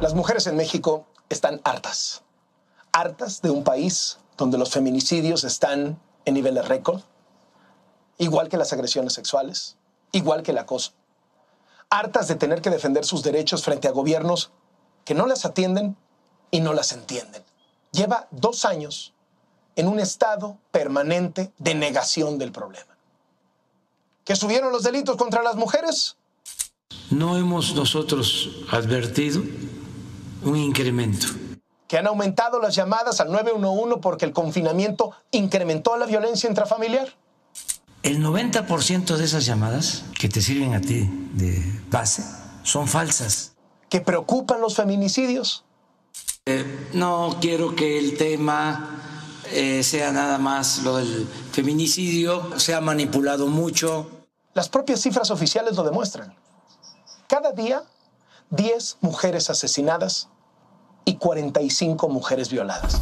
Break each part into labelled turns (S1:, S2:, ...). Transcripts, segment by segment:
S1: Las mujeres en México están hartas. Hartas de un país donde los feminicidios están en niveles récord, igual que las agresiones sexuales, igual que el acoso. Hartas de tener que defender sus derechos frente a gobiernos que no las atienden y no las entienden. Lleva 2 años en un estado permanente de negación del problema. ¿Que subieron los delitos contra las mujeres?
S2: No hemos nosotros advertido un incremento.
S1: ¿Que han aumentado las llamadas al 911 porque el confinamiento incrementó la violencia intrafamiliar?
S2: El 90% de esas llamadas que te sirven a ti de base son falsas.
S1: ¿Que preocupan los feminicidios?
S2: No quiero que el tema sea nada más lo del feminicidio, se ha manipulado mucho.
S1: Las propias cifras oficiales lo demuestran. Cada día, 10 mujeres asesinadas y 45 mujeres violadas.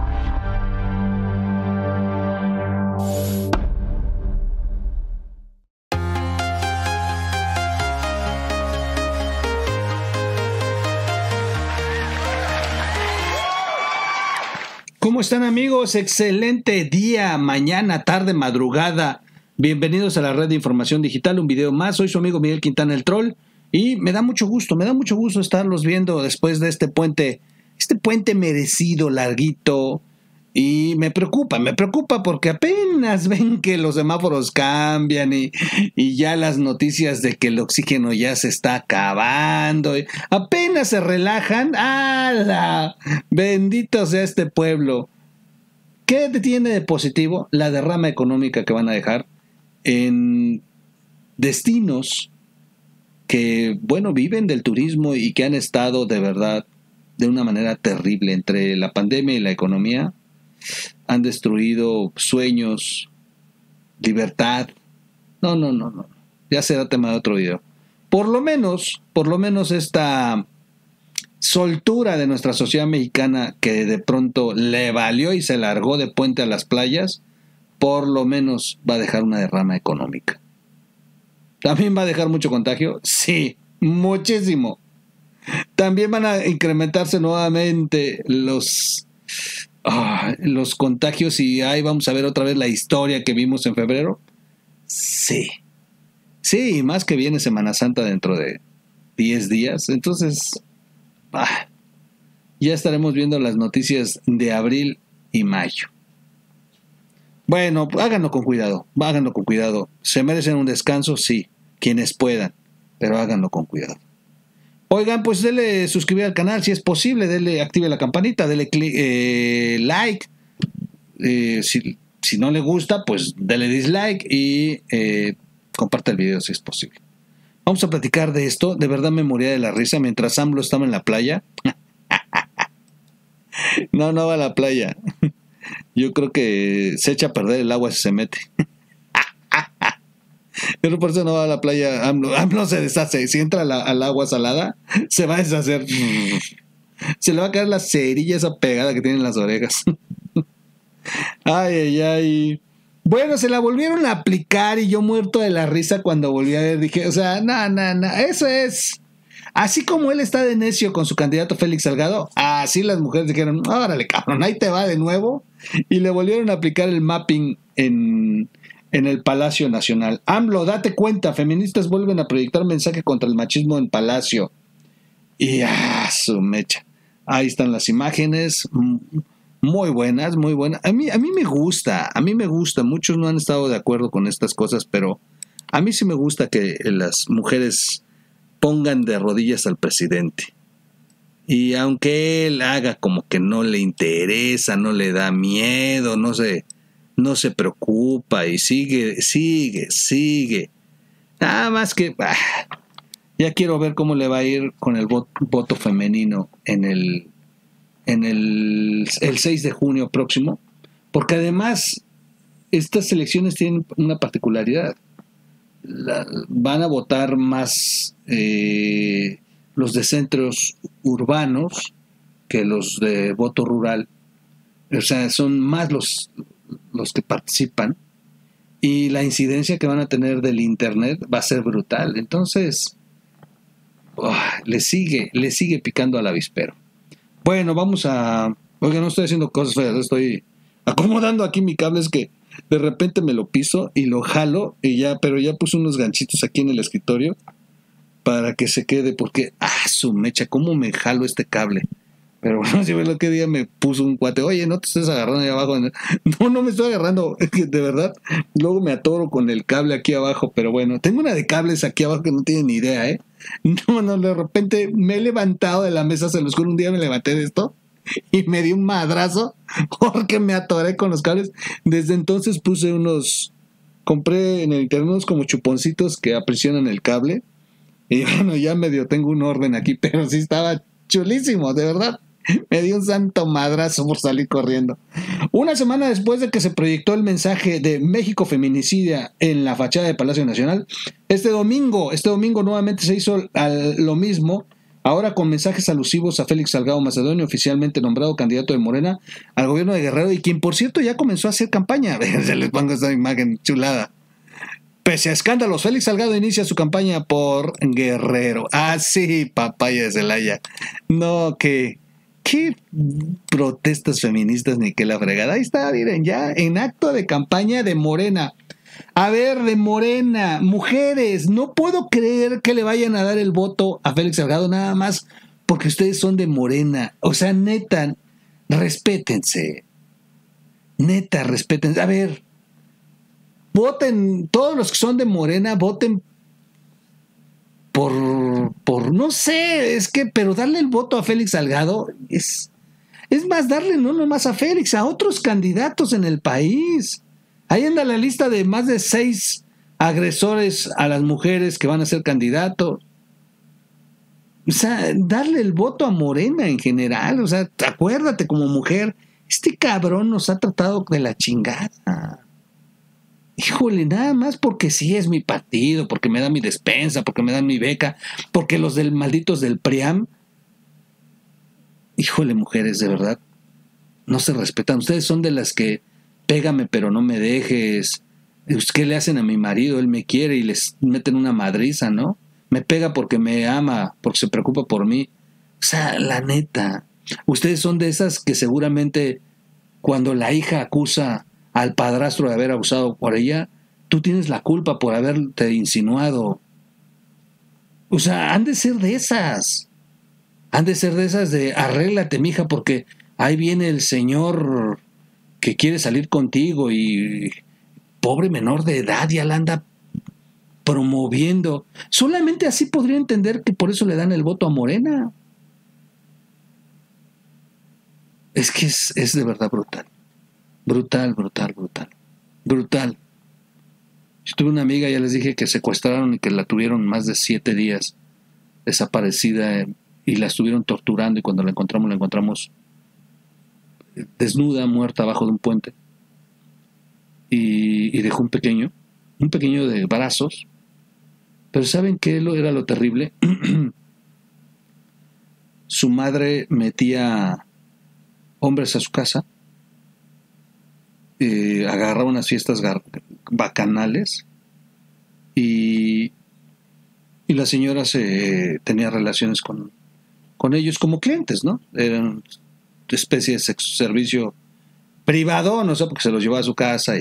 S3: ¿Cómo están, amigos? Excelente día, mañana, tarde, madrugada. Bienvenidos a la red de información digital, un video más. Soy su amigo Miguel Quintana, el Troll, y me da mucho gusto estarlos viendo después de este puente merecido, larguito. Y me preocupa porque apenas ven que los semáforos cambian y ya las noticias de que el oxígeno ya se está acabando, y apenas se relajan. ¡Hala! Bendito sea este pueblo. ¿Qué tiene de positivo? La derrama económica que van a dejar en destinos que, bueno, viven del turismo y que han estado de verdad de una manera terrible entre la pandemia y la economía. Han destruido sueños, libertad. No. Ya será tema de otro video. Por lo menos esta soltura de nuestra sociedad mexicana que de pronto le valió y se largó de puente a las playas, por lo menos va a dejar una derrama económica. ¿También va a dejar mucho contagio? Sí, muchísimo. También van a incrementarse nuevamente los contagios y ahí vamos a ver otra vez la historia que vimos en febrero. Sí, más que viene Semana Santa dentro de 10 días. Entonces, ya estaremos viendo las noticias de abril y mayo. Bueno, háganlo con cuidado. ¿Se merecen un descanso? Sí, quienes puedan, pero háganlo con cuidado. Oigan, pues dele suscribir al canal si es posible, active la campanita, dele like. Si no le gusta, pues dele dislike y comparte el video si es posible. Vamos a platicar de esto. De verdad me moría de la risa mientras AMLO estaba en la playa. No va a la playa. Yo creo que se echa a perder el agua si se mete. Pero por eso no va a la playa. AMLO se deshace. Si entra al agua salada, se va a deshacer. Se le va a caer la cerilla esa pegada que tiene en las orejas. Ay. Bueno, se la volvieron a aplicar y yo muerto de la risa cuando volví a ver. Dije, o sea, no. Eso es. Así como él está de necio con su candidato Félix Salgado, así las mujeres dijeron, órale, cabrón, ahí te va de nuevo. Y le volvieron a aplicar el mapping en el Palacio Nacional. AMLO, date cuenta, feministas vuelven a proyectar mensaje contra el machismo en Palacio. Y su mecha. Ahí están las imágenes, muy buenas. A mí me gusta. Muchos no han estado de acuerdo con estas cosas, pero a mí sí me gusta que las mujeres pongan de rodillas al presidente. Y aunque él haga como que no le interesa, no le da miedo, no se preocupa y sigue. Nada más que ya quiero ver cómo le va a ir con el voto femenino en el 6 de junio próximo, porque además estas elecciones tienen una particularidad. Van a votar más los de centros urbanos que los de voto rural. O sea, son más los que participan y la incidencia que van a tener del internet va a ser brutal. Entonces, le sigue picando al avispero. Bueno, vamos a... Oiga, no estoy haciendo cosas feas, estoy acomodando aquí mi cable, es que de repente me lo piso y lo jalo y ya, pero ya puse unos ganchitos aquí en el escritorio para que se quede, porque, su mecha, cómo me jalo este cable. Pero bueno, si ves lo que día me puso un cuate, oye, no te estés agarrando ahí abajo. No me estoy agarrando, es que de verdad, luego me atoro con el cable aquí abajo, pero bueno, tengo una de cables aquí abajo que no tienen ni idea, ¿eh? No, de repente me he levantado de la mesa, se los juro, un día me levanté de esto y me di un madrazo porque me atoré con los cables. Desde entonces compré en el internet unos como chuponcitos que aprisionan el cable. Y bueno, ya medio tengo un orden aquí, pero sí estaba chulísimo, de verdad. Me dio un santo madrazo por salir corriendo. Una semana después de que se proyectó el mensaje de México feminicidia en la fachada de Palacio Nacional, este domingo nuevamente se hizo lo mismo, ahora con mensajes alusivos a Félix Salgado Macedonio, oficialmente nombrado candidato de Morena al gobierno de Guerrero, y quien por cierto ya comenzó a hacer campaña. Se les pongo esta imagen chulada. Pese a escándalos, Félix Salgado inicia su campaña por Guerrero. Sí, papaya de Celaya. No, qué protestas feministas ni qué la fregada. Ahí está, miren, ya en acto de campaña de Morena. A ver, de Morena, mujeres, no puedo creer que le vayan a dar el voto a Félix Salgado nada más porque ustedes son de Morena. O sea, neta, respétense. Neta, respétense. A ver, voten, todos los que son de Morena, voten por no sé, es que, pero darle el voto a Félix Salgado es más darle no nomás a Félix, a otros candidatos en el país. Ahí anda la lista de más de 6 agresores a las mujeres que van a ser candidatos. O sea, darle el voto a Morena en general, o sea, acuérdate como mujer, este cabrón nos ha tratado de la chingada. Híjole, nada más porque sí es mi partido, porque me da mi despensa, porque me dan mi beca, porque los malditos del PRIAM, híjole, mujeres, de verdad, no se respetan. Ustedes son de las que pégame pero no me dejes. ¿Qué le hacen a mi marido? Él me quiere y les meten una madriza, ¿no? Me pega porque me ama, porque se preocupa por mí. O sea, la neta, ustedes son de esas que seguramente cuando la hija acusa al padrastro de haber abusado por ella, tú tienes la culpa por haberte insinuado. O sea, han de ser de esas. Han de ser de esas de arréglate, mija, porque ahí viene el señor que quiere salir contigo y pobre menor de edad ya la anda promoviendo. Solamente así podría entender que por eso le dan el voto a Morena. Es que es de verdad brutal. Brutal. Yo tuve una amiga, ya les dije, que secuestraron y que la tuvieron más de 7 días desaparecida y la estuvieron torturando, y cuando la encontramos desnuda, muerta abajo de un puente, y dejó un pequeño de brazos. Pero ¿saben qué era lo terrible? Su madre metía hombres a su casa, agarraba unas fiestas bacanales y la señora tenía relaciones con ellos como clientes, ¿no? Eran especie de servicio privado, no sé, porque se los llevaba a su casa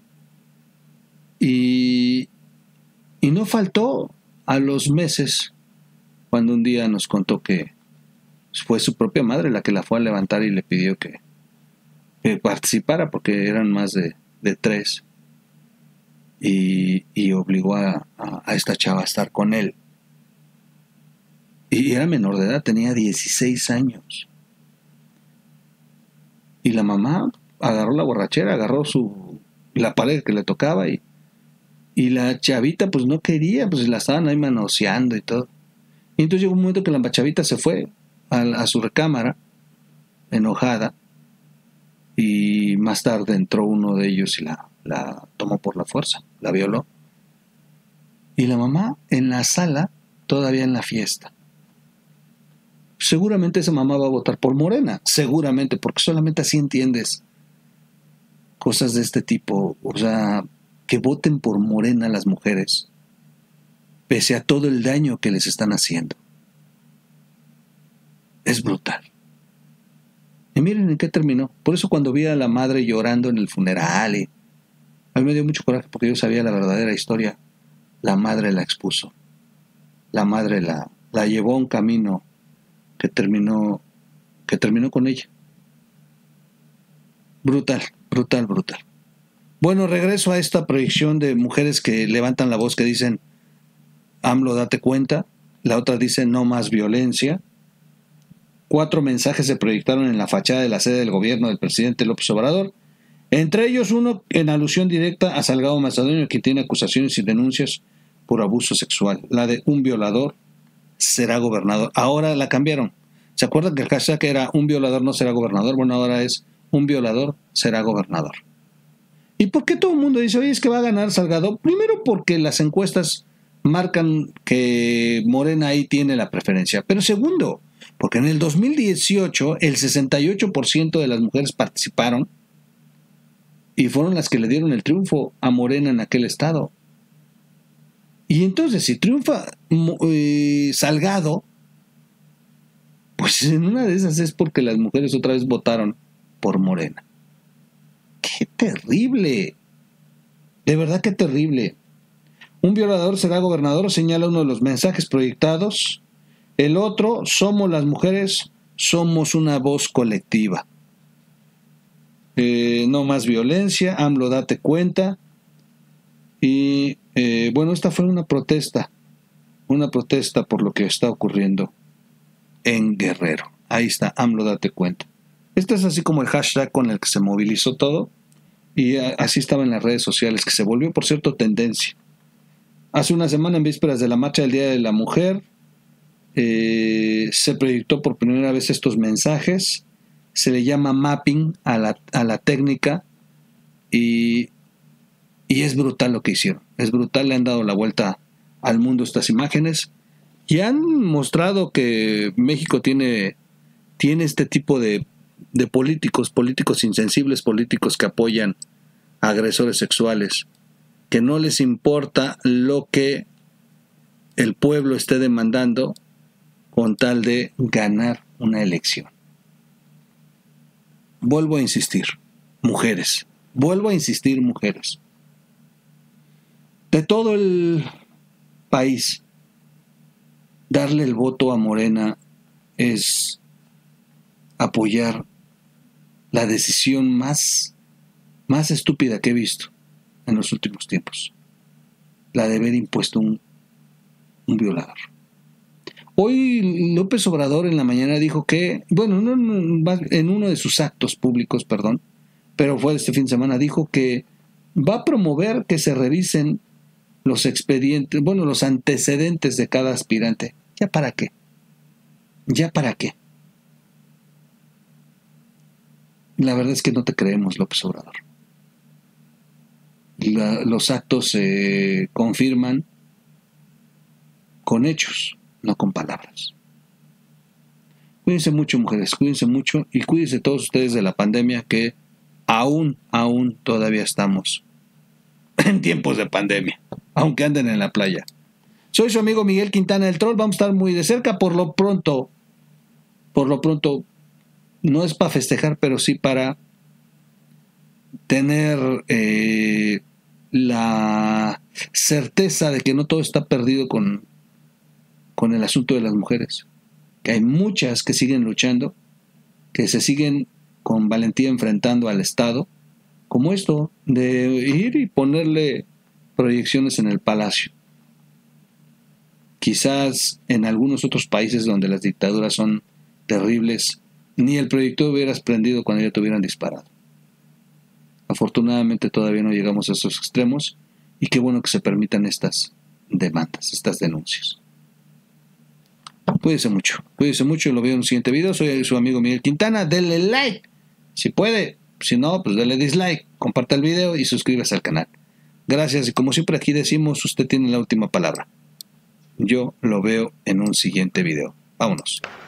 S3: y no faltó a los meses cuando un día nos contó que fue su propia madre la que la fue a levantar y le pidió que participara, porque eran más de 3, y obligó a esta chava a estar con él. Y era menor de edad, tenía 16 años. Y la mamá agarró la borrachera, agarró la pared que le tocaba y la chavita pues no quería, pues la estaban ahí manoseando y todo. Y entonces llegó un momento que la chavita se fue a su recámara enojada, y más tarde entró uno de ellos y la tomó por la fuerza, la violó. Y la mamá en la sala, todavía en la fiesta. Seguramente esa mamá va a votar por Morena, seguramente, porque solamente así entiendes cosas de este tipo. O sea, que voten por Morena las mujeres, pese a todo el daño que les están haciendo. Es brutal. Y miren en qué terminó. Por eso cuando vi a la madre llorando en el funeral, a mí me dio mucho coraje porque yo sabía la verdadera historia. La madre la expuso. La madre la llevó a un camino que terminó con ella. Brutal, brutal, brutal. Bueno, regreso a esta proyección de mujeres que levantan la voz, que dicen, AMLO, date cuenta. La otra dice, no más violencia. 4 mensajes se proyectaron en la fachada de la sede del gobierno del presidente López Obrador. Entre ellos uno en alusión directa a Salgado Macedonio, que tiene acusaciones y denuncias por abuso sexual. La de un violador será gobernador. Ahora la cambiaron. ¿Se acuerdan que el hashtag era un violador no será gobernador? Bueno, ahora es un violador será gobernador. ¿Y por qué todo el mundo dice, oye, es que va a ganar Salgado? Primero porque las encuestas marcan que Morena ahí tiene la preferencia. Pero segundo, porque en el 2018 el 68% de las mujeres participaron y fueron las que le dieron el triunfo a Morena en aquel estado. Y entonces, si triunfa Salgado, pues en una de esas es porque las mujeres otra vez votaron por Morena. ¡Qué terrible! De verdad, qué terrible. Un violador será gobernador, señala uno de los mensajes proyectados. El otro, somos las mujeres, somos una voz colectiva. No más violencia, AMLO, date cuenta. Y bueno, esta fue una protesta por lo que está ocurriendo en Guerrero. Ahí está, AMLO, date cuenta. Este es así como el hashtag con el que se movilizó todo, y así estaba en las redes sociales, que se volvió, por cierto, tendencia. Hace una semana, en vísperas de la marcha del Día de la Mujer, se proyectó por primera vez estos mensajes. Se le llama mapping a la técnica, y es brutal lo que hicieron. Es brutal, le han dado la vuelta al mundo estas imágenes y han mostrado que México tiene este tipo de políticos insensibles, políticos que apoyan a agresores sexuales, que no les importa lo que el pueblo esté demandando con tal de ganar una elección. Vuelvo a insistir, mujeres. De todo el país, darle el voto a Morena es apoyar la decisión más estúpida que he visto en los últimos tiempos, la de haber impuesto un violador. Hoy López Obrador en la mañana dijo que, bueno, en uno de sus actos públicos, pero fue este fin de semana, dijo que va a promover que se revisen los expedientes, los antecedentes de cada aspirante. ¿Ya para qué? La verdad es que no te creemos, López Obrador. Los actos se confirman con hechos, no con palabras. Cuídense mucho, mujeres, cuídense mucho, y cuídense todos ustedes de la pandemia, que aún todavía estamos en tiempos de pandemia, aunque anden en la playa. Soy su amigo Miguel Quintana, el Troll. Vamos a estar muy de cerca. Por lo pronto, no es para festejar, pero sí para tener la certeza de que no todo está perdido con el asunto de las mujeres, que hay muchas que siguen luchando, que se siguen con valentía enfrentando al Estado, como esto de ir y ponerle proyecciones en el Palacio. Quizás en algunos otros países donde las dictaduras son terribles, ni el proyector hubieras prendido cuando ya te hubieran disparado. Afortunadamente todavía no llegamos a esos extremos, y qué bueno que se permitan estas demandas, estas denuncias. Cuídense mucho, y lo veo en un siguiente video. Soy su amigo Miguel Quintana. Denle like si puede, si no, pues denle dislike, comparta el video y suscríbase al canal. Gracias, y como siempre aquí decimos, usted tiene la última palabra. Yo lo veo en un siguiente video. Vámonos.